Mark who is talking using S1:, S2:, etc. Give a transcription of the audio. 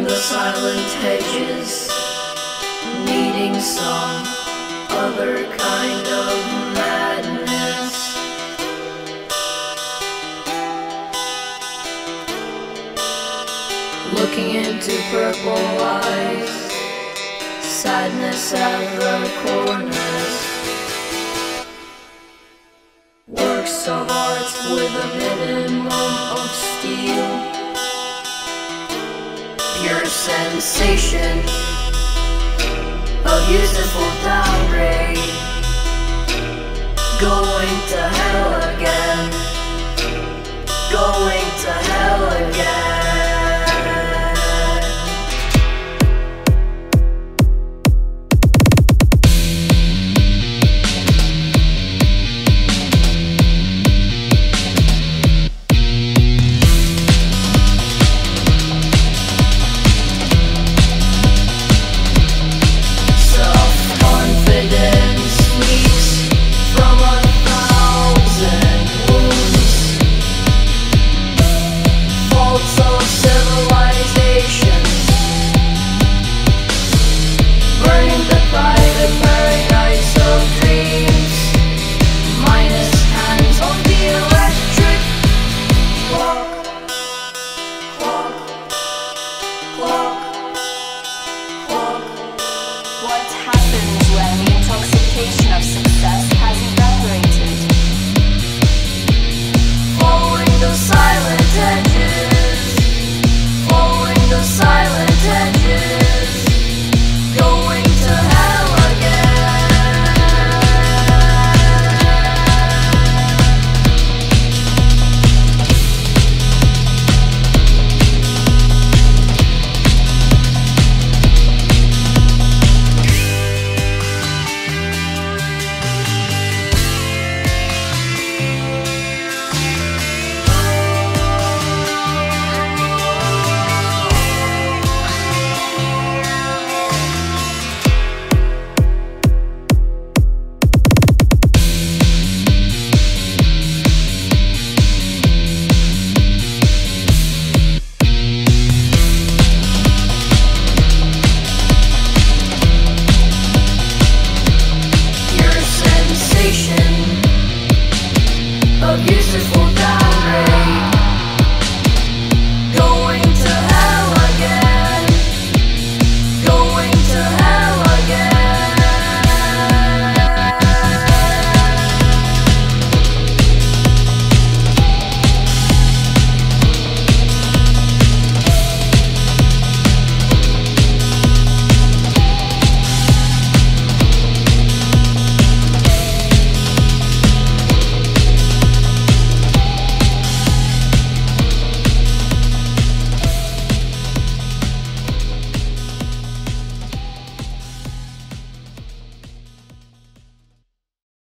S1: the silent hedges, needing some other kind of madness. Looking into purple eyes, sadness at the corners. Works of art with a minimum of steel. Pure sensation, a beautiful downgrade. Going to hell again. Going to hell.